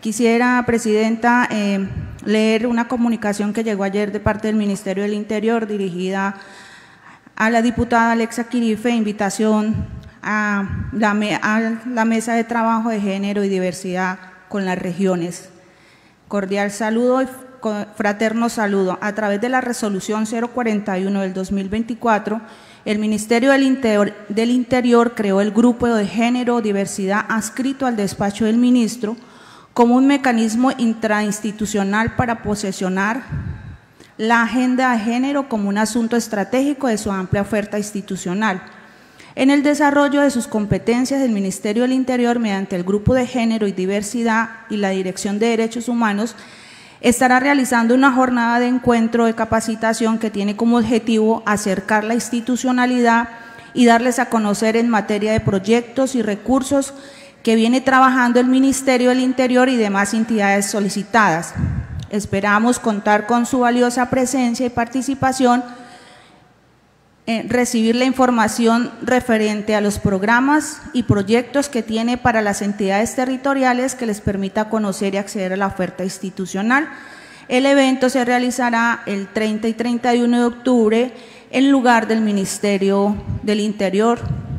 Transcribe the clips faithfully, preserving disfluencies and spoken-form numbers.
Quisiera, Presidenta, eh, leer una comunicación que llegó ayer de parte del Ministerio del Interior dirigida a la diputada Alexa Quirife, invitación a la, a la Mesa de Trabajo de Género y Diversidad con las regiones. Cordial saludo y fraterno saludo. A través de la resolución cero cuarenta y uno del dos mil veinticuatro, el Ministerio del Interior, del Interior creó el Grupo de Género Diversidad adscrito al despacho del ministro como un mecanismo intrainstitucional para posesionar la agenda de género como un asunto estratégico de su amplia oferta institucional. En el desarrollo de sus competencias, el Ministerio del Interior, mediante el Grupo de Género y Diversidad y la Dirección de Derechos Humanos, estará realizando una jornada de encuentro de capacitación que tiene como objetivo acercar la institucionalidad y darles a conocer en materia de proyectos y recursos que viene trabajando el Ministerio del Interior y demás entidades solicitadas. Esperamos contar con su valiosa presencia y participación, eh, recibir la información referente a los programas y proyectos que tiene para las entidades territoriales que les permita conocer y acceder a la oferta institucional. El evento se realizará el treinta y treinta y uno de octubre en lugar del Ministerio del Interior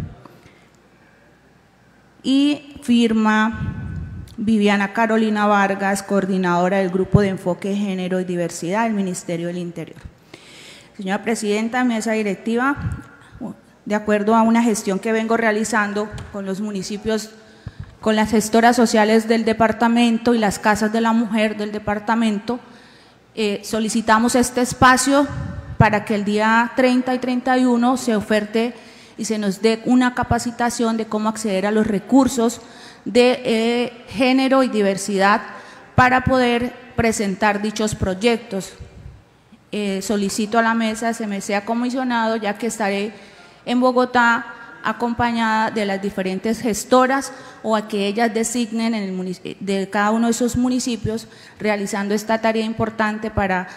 y firma Viviana Carolina Vargas, coordinadora del Grupo de Enfoque de Género y Diversidad del Ministerio del Interior. Señora Presidenta, mesa directiva, de acuerdo a una gestión que vengo realizando con los municipios, con las gestoras sociales del departamento y las casas de la mujer del departamento, eh, solicitamos este espacio para que el día treinta y treinta y uno se oferte y se nos dé una capacitación de cómo acceder a los recursos de eh, género y diversidad para poder presentar dichos proyectos. Eh, solicito a la mesa se me sea comisionado, ya que estaré en Bogotá acompañada de las diferentes gestoras o a que ellas designen en el de cada uno de esos municipios, realizando esta tarea importante para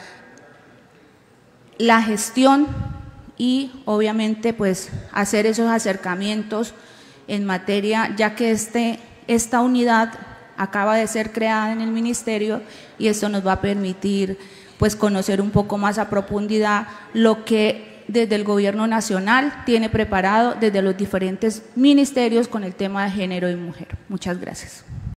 la gestión y obviamente pues hacer esos acercamientos en materia, ya que este, esta unidad acaba de ser creada en el ministerio y esto nos va a permitir pues conocer un poco más a profundidad lo que desde el gobierno nacional tiene preparado desde los diferentes ministerios con el tema de género y mujer. Muchas gracias.